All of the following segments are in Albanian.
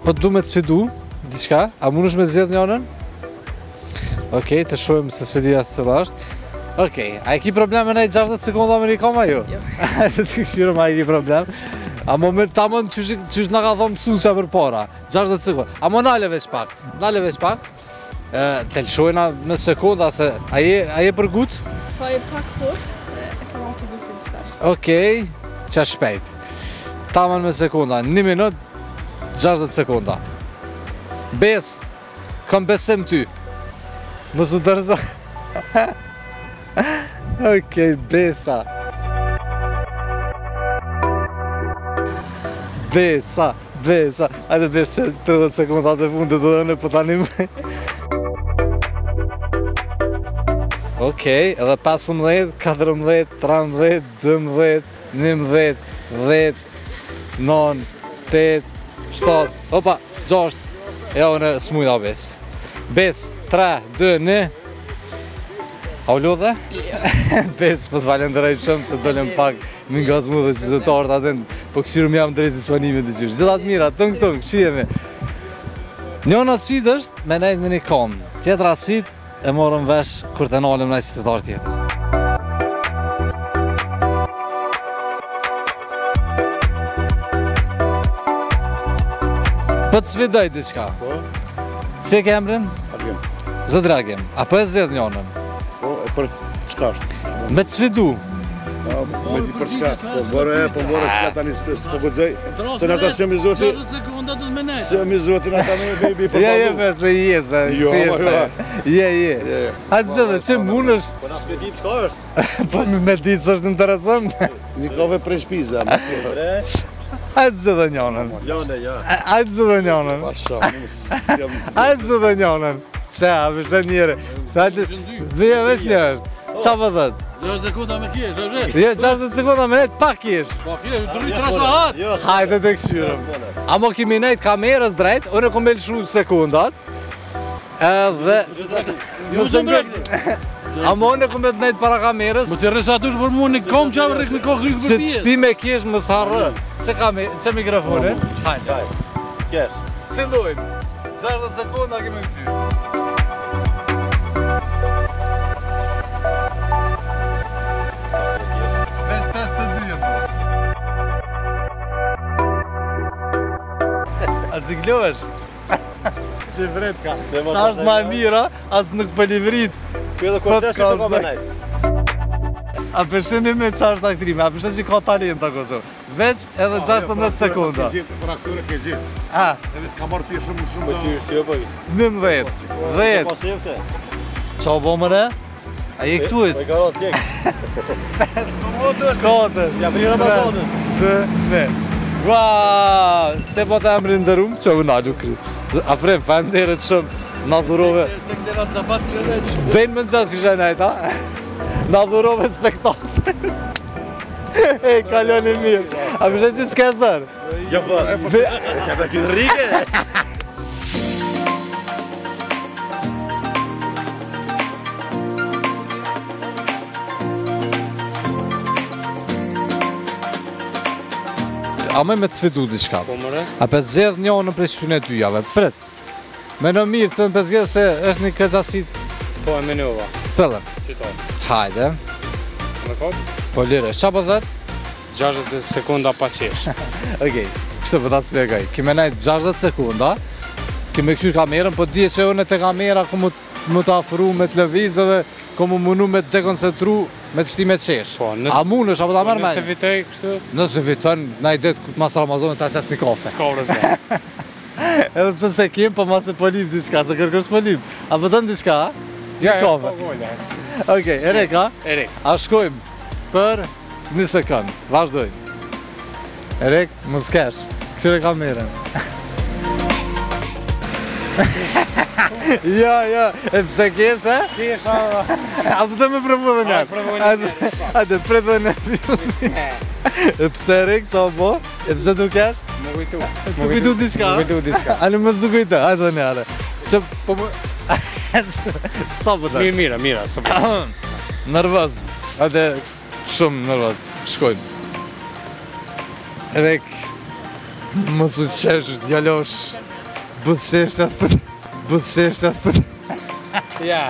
Po du me të sfidu, diçka, a mundesh me zgjedh njërin? Okej, të shohim se s'pedi as cila është. Okej, a e ki probleme në 60 sekonda me Rikama ju? Jo. Të këshirëm a e ki problem. A moment tamam qysh nga ka thonë mësuesja për para, 60 sekunda. A mo nale veç pak, Të lëshojna me sekonda se a je për gut? Po e pak fort, se e kam autobusin qëtash. Okej, qa shpejt. Tamam me sekonda, 1 minut, 60 sekonda. Bes, kam besim ty. Mësu dërza. Okej, Besa. Besa. Hajde Besa, 30 sekonda të fundit të dhënë, po tani më. Okej, edhe 15, 14, 13, 12, 11, 10, 9, 8, 7, opa, 6, ja unë smujta Bes. Bes, 3, 2, 1. A u lodhe? Bes, po të falenderoj shumë se dolem pak më nga zmu dhe qytetarët atë, po këshirëm jam drejt disponimit të qyrë. Gjithat mira, tëng, këshiremi. Njëna sfidë është me nejtë me një kam, tjetra sfidë e morëm vesh kur të nalim në qytetar tjetër. Po të sfidoj diçka. Po? Si e ke emrin? Argim. Zodragim, apo e zedh njënën? Po, e për çka është? Me të sfidu. Me di për çka? Po bërë çka tani s'po guxoj. Se na tash jemi zoti. 60 sekonda do të më nejë. Se mi zoti na tani baby po. Je, se je. Je. Hajde zedhe, që munësh? Po na s'e di çka është. Po me ditë s'është interesant. Një kove prej shpiza. Hajde zedhe njënën. Jone, ja. Hajde zedhe njënën. Pasha, Hajde zedhe njënën. Qa, vështë njëre. Dhja veç një është. Qa për dhët? 60 sekonda me kjesh, është? Je, 60 sekunda me nejtë pak ish. Po kjesh, të rritë rasha hatë. Hajde të këshyrëm. Amo kimi nejtë kamerës drejt, unë e kom e lëshru sekundat. Edhe... Jo se mbrek. Amo unë e kom e të nejtë para kamerës. Më të rresa tush për mu në kom që avë rrikë në kohë rrikë Që për të pjesë. shti me kjesh më sarë. Që mikrofone? Hajde. Kesh. Fillojmë. 60 sekunda kemi këqyrë. A të ziklohesh? S'ti vret ka. Sa është ma e mira, as nuk pëllivrit. Kjo Po të kam zaj. A përsheni me qa është aktrime, a përsheni që ka talent të Kosovë. Veç edhe 16 sekunda. Për aktorë ke gjithë. A, Edhe ka marrë pjesë shumë do... 19, 10. Qa bo mëre? A je këtu it? ka rotë tjekë. 4, Ja, për një Ramazanën. 2, 1. Ua, se po të emrin ndërum, që u nalu kry. Afrem, fanderet shumë, na dhurove. Në këtë ratë zapat kështë dhe që... Bejnë më në qasë kështë najta. Na dhurove spektator. E, kalon e mirë. A përshë që s'ke zërë? Ja, po, ka të këtë rrike. A me të sfidu diçka. Po mëre? A pe zedh njënë prej shpune ty jave, pret. Me në mirë të në pe zedh se është një këgja sfit. Po e menova. Cëllën. Qito. Hajde. Në kopë? Po lire, qa po dhet? 60 sekunda pa qesh. Okej, kështë po ta spjegaj. Kime najtë 60 sekunda, kime këshysh kamerën, po dje që unë të kamera ku mu të afru me të lëviz edhe ku mu munu me të dekoncentru me të shti me qesh. Po, A munësh, apo ta mërë me? Nëse vitej kështu, Nëse viton, na i det mas Ramazonit ta qes një kafe. s'ka vërë. Edhe pse se kem, po mas e polim diçka, se kërkës polim. A pëtën diçka, a? Ja, Një ja, kafe. s'ka gojnë. Okej, Ereka, Erik. a shkojmë për një sekund, vazhdojmë. Erek, më s'kesh, këshire kamerën. Ja, e pse kesh, e? Kesh, a... A pëtë me provu dhe njerë? provu një Hajde, pret dhe në filmin. E pse Erek, qa po? E pse tu kesh? Më kujtu. Tu kujtu diçka? Më kujtu diçka. A në më zë kujtë, hajde dhe njerë. Që, po më... Sa po të? Mira, së Nervëz, hajde, shumë nervëz. Shkojmë. Erek, më su qesh, djallosh. Buzëqeshja së Buzëqeshja së Ja.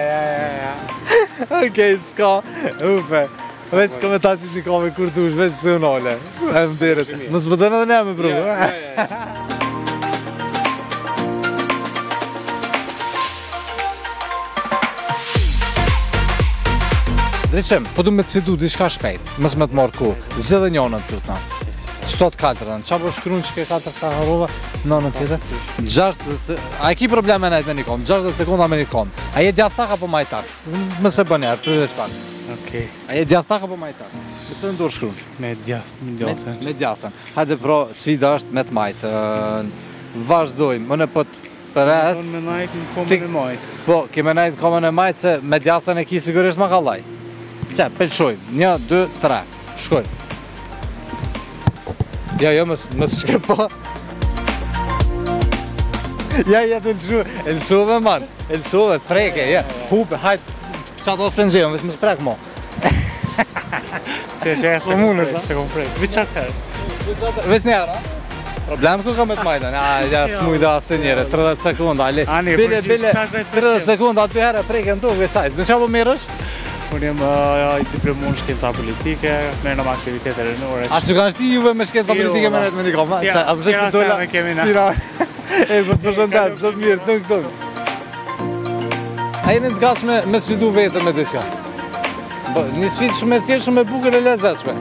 Okej, s'ka, ufe. Veç komentasit një kome kur dush, veç pëse unë ole. E më dirët. Mos më dënë edhe ne me provë. Dreqem, po du me të sfidu diçka shpejt, mos me të marrë ku. Zë dhe njënën të lutna. Qëto të katërën, qa po shkryun që ke 4 sa harova, nënën tjetër. A e ki probleme nejtë me një kom, 60 sekunda me një kom. A je djath thak apo maj tak? Më se bën njerë, për dhe shpak. Okej. A je djath thak apo maj tak? Me të ndurë shkryun. Me djathën. Me djathën. Hajde pro, sfida është me të majtë. Vazhdojmë, më në po të përres. Me najtë në komën e majtë. Po, kime najtë komën e majtë se me djathën e ki sigurisht ma kallaj. Qe, pelqojmë. 1, 2, 3. Shkojmë. Ja, mësë shke po. Ja, të elshove, man. Elshove, preke, ja. Hupe, hajtë. Qatë o s'pengjejon, veç më s'prek mo. Që e se kom prejtë. Viçat herë. Ves njerë, a? Problem ku ka me të majtën? Ja, s'mujda as të njere, 30 sekunda. Ani, Bile, përgjith 60%. 30 sekunda, 2 herë preke në tokë, sajtë. Me qa po mirësh? Unë jem diplomu në shkenca politike, merë në aktivitete rinore. A që kanë shti juve me shkenca politike me nejtë me një koma? A përshë që dola shtira... E, për të përshëndat, sot mirë, tung. A jeni të gatshme me sfidu vete me diska? Një sfit shumë e thjeshtë, shumë e bukër e lezetshme.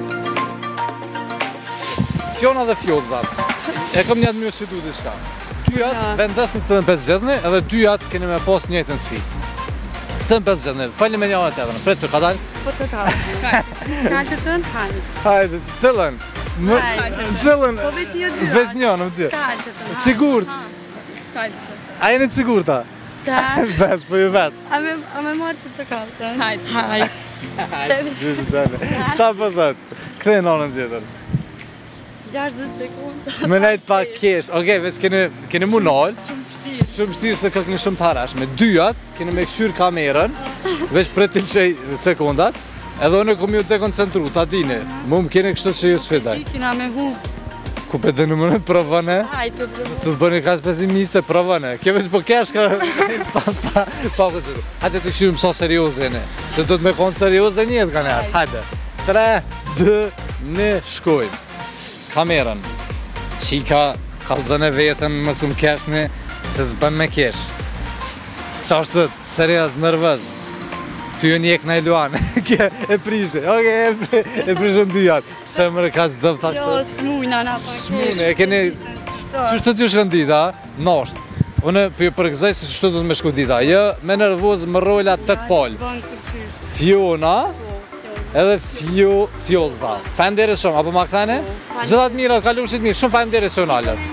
Fjona dhe fjollëzat. E kom njatë me sfidu diska. Dyjat vendes në cëdën 50 edhe dyjat keni me pos njëjtën sfit. Cëdën 50, fali me njëra tjetërën. Pret për ka dalë? Po të kaltë të në hajtë. Hajde, cëllën? Cëllën? Po veç një dy. Veç një, në dy. Kaltë të në. Sigurt? Kaltë. A jeni të sigurta? Sa? Ves, po ju ves. A me marrë për të kaltë? Hajtë. Gjysh dëne. Sa po thët? Krej në anën tjetër. 60 sekunda. Me nejtë pak kesh. Okej, veç keni mu nalë. Shumë shtirë se këkni shumë të harash. Me dyjat, keni me këshyrë kamerën, veç për të qej sekundat, edhe unë kom ju të koncentru, ta dini. Mu më keni kështu që ju sfidaj. Kina me hu. Ku pe dhe në mënë të provëne? Hajtë të Su të bëni kas pesimiste, provëne. Kje veç po kesh ka... Pa këtë. Hajde të këshyrim sa serioze ne. Që do të me konë serioze njëtë ka njerë. Hajde. 3, 2, 1, shkojmë. Kamerën. Qika, kalzën e vetën, më së më keshni, se zbën me kesh. Qa është të serios, nervëz. Ty ju njek në e luanë. Kje, e prishe. Oke, e prishën dyjat. Pse mërë ka së dëvë ta Jo, kështë? s'mujna na pa kesh. S'mune, e keni... Qështë të ty shkën dita, nosht. Unë për ju përgëzaj se qështë të me shku dita. Jë, me nervoz, më rojla 8 palë. Fiona, edhe fjollëza. Fajnderit shumë, apo ma këthane? Gjithat mirat, kalushit mirë, shumë fajnderit shumë alët.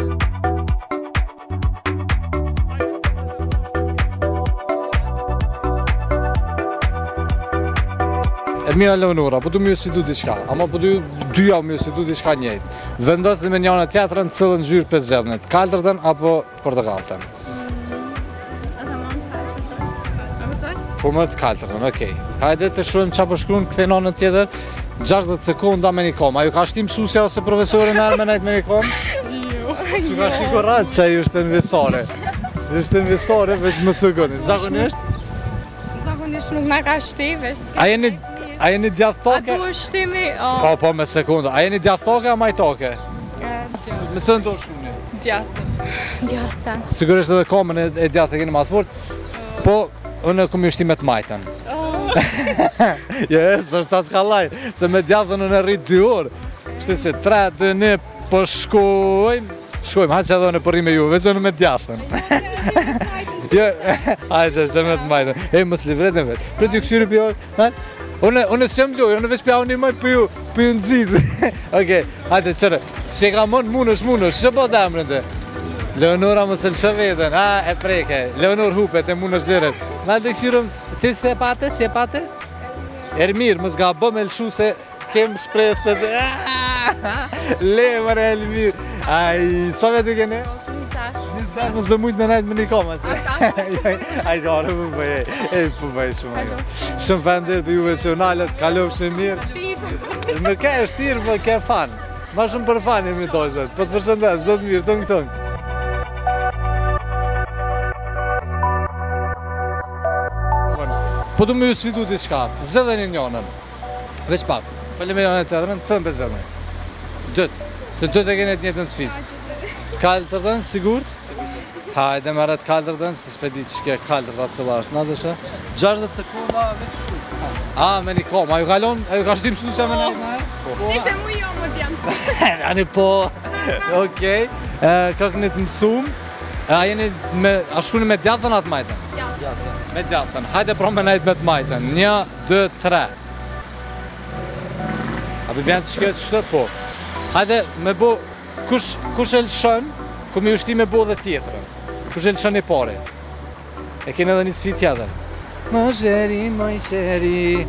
Ermina Leonora, po du më ju sfidu diçka, ama po du dyja më ju sfidu diçka njëjtë. Vendosni me njëna tjetrën cëllën gjyrë 5 zjedhënit, kaltërtën apo portakalltën? Po më të kaltërtën, okej. Hajde të shohim qa po shkruan këthe nonën tjetër, 60 sekunda me një kom. A ju ka shti mësusja ose profesori në arme nejtë me një kom? Jo. Su ka shti korat që ju është nëvisare. Ju është nëvisare, veç më sëgoni. Zakonisht? Zakonisht nuk me ka shti, veç. A jeni djath toke? A du është shtimi? Po, me sekunda. A jeni djath toke a maj toke? Me cënë të shkruani? Djathë. Djathë. Sigurisht edhe komën e djathë e keni ma të fort, po unë kom ju shti me të majtën. Së është sa shkallaj, se me djathën unë e rritë 2 orë. Shtë që 3, 2, 1, po shkojmë. Shkojmë, hajtë që edhe unë e përri me ju, veç unë me djathën. Hajde, se me të majtën. E, mos livret në vetë. Për t'ju kësyri për jorë, unë s'jem lojë, unë veç pja unë i maj për ju nëzitë. Oke, hajde, qërë, që ka monë munësh, që po të emrën të? Leonora më së lëshë vetën, e preke, Leonor hupet e munësh lërët. Në të këshirëm, ti se pate? Ermir, më s'ga bë me lëshu se kem shpresë të të... Lemër e Elmir, sa vetë kene? Njësar, më s'be mujtë me najtë me një koma, se... Aj kare, po bëj shumë ajo. Shumë fendir për juve që nalët, kalov shumë mirë. Në ke e shtirë, po ke fan. Ma shumë për fan jemi dojzët, po të përshëndes, do të mirë, tëngë. Po du me ju sfidu diçka, zëdheni njënën. Veç pak, faleminderit të tjetërën, të thëmë zëdheni. Dët, se dët e keni të njëjtën sfidë. Kaltërdën, sigurt? Hajde me rrët kaltërdën, se s'pe di që ke kaltërda cëlla është, na dëshë? 60 sekunda, veç shtu. Me një kom, a ju kalon, a ju ka shtim su që me nejtë? Nise mu jo më djemë. Ani po, okej. Ka këni të mësum, a shkuni me djatën atë majtën? Djathën. Me djatën, hajde pro me nejtë me të majtën. 1, 2, 3. A për bjanë të shkjetë qëtë, po. Hajde me bo, kush e lëshën, ku mi ushti me bo dhe tjetërën. Kush e lëshën i pare. E kene edhe një sfit tjetër. Më sheri.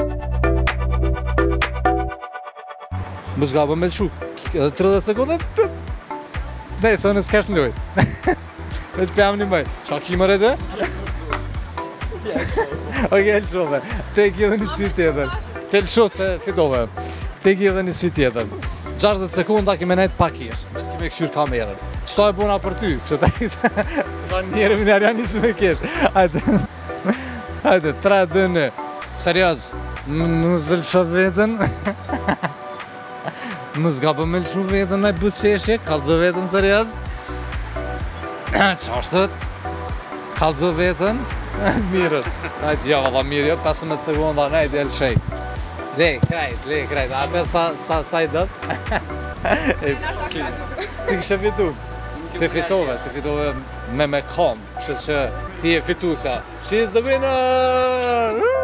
Më zgabë me lëshu, edhe 30 sekundet, ne, së në s'kesh në lojt. Veç për jam një mëj. Qa ki më rede? Oke, lëshove. Te ki edhe një sfit tjetër. Te lëshu se fitove. Te ki edhe një sfit tjetër. 60 sekunda kime nejtë pakish. Veç kime këshyr kamerën. Qëto e buna për ty? Që ta ishte... Se ta njerë më njerë janë njësë me kesh. Hajde, 3, 2, 1. Serios, më zëllësho vetën. Më zgabë me lëshu vetën me buseshje. Kalzo vetën, serios. Qashtët? Kalzo vetën. Mirë është. Hajde, ja, valla mirë, jo, 15 sekunda, nejtë, jelë shej. Le, krejt. Ape sa i dëtë? Ti kështë fitu? Ti fitove me kom, kështë që ti e fitusja. She's the winner!